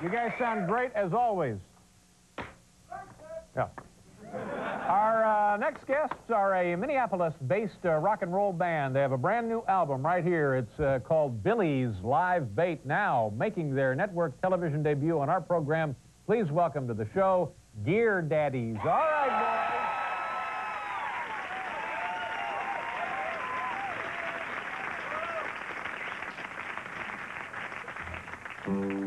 You guys sound great as always. Yeah. Our next guests are a Minneapolis-based rock and roll band. They have a brand new album right here. It's called Billy's Live Bait. Now, making their network television debut on our program, please welcome to the show, Gear Daddies. All right, boys.